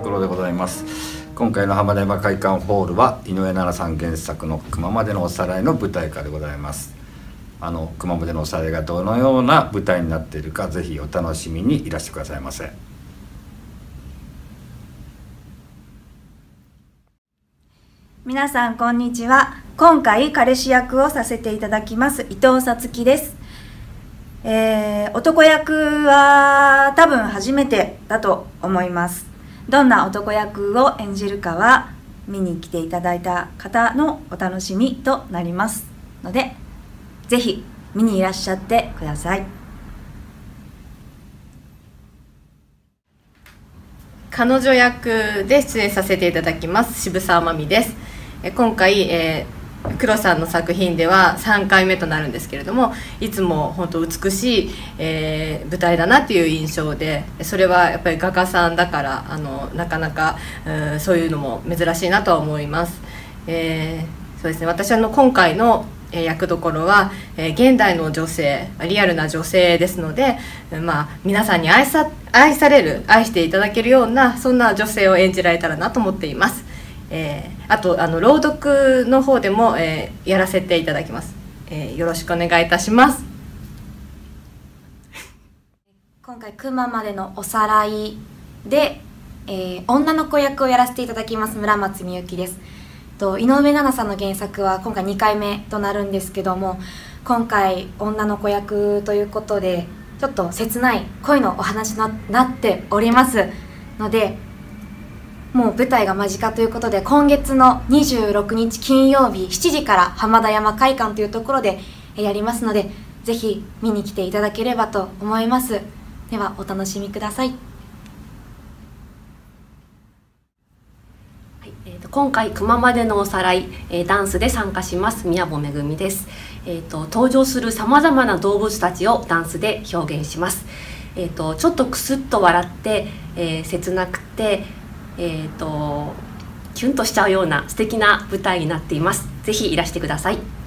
拓郎でございます。今回の浜田山会館ホールは井上奈々さん原作の熊までのおさらいの舞台化でございます。熊までのおさらいがどのような舞台になっているか、ぜひお楽しみにいらしてくださいませ。 皆さんこんにちは。今回彼氏役をさせていただきます伊藤さつきです。男役は多分初めてだと思います。どんな男役を演じるかは見に来ていただいた方のお楽しみとなりますので、ぜひ見にいらっしゃってください。 彼女役で出演させていただきます渋沢真美です。今回、黒さんの作品では3回目となるんですけれども、いつも本当美しい、舞台だなっていう印象で、それはやっぱり画家さんだからなかなかそういうのも珍しいなとは思います。そうですね、私は今回の役どころは、現代の女性、リアルな女性ですので、皆さんに愛される、愛していただけるような、そんな女性を演じられたらなと思っています。あと朗読の方でも、やらせていただきます。よろしくお願いいたします。 今回熊までのおさらいで、女の子役をやらせていただきます村松美幸です。井上奈々さんの原作は今回2回目となるんですけども、今回女の子役ということでちょっと切ない恋のお話になっておりますので、もう舞台が間近ということで、今月の26日金曜日7時から浜田山会館というところでやりますので、ぜひ見に来ていただければと思います。ではお楽しみください。 今回熊までのおさらい、ダンスで参加します宮保めぐみです。登場するさまざまな動物たちをダンスで表現します。ちょっとクスッと笑って、切なくてキュンとしちゃうような素敵な舞台になっています。ぜひいらしてください。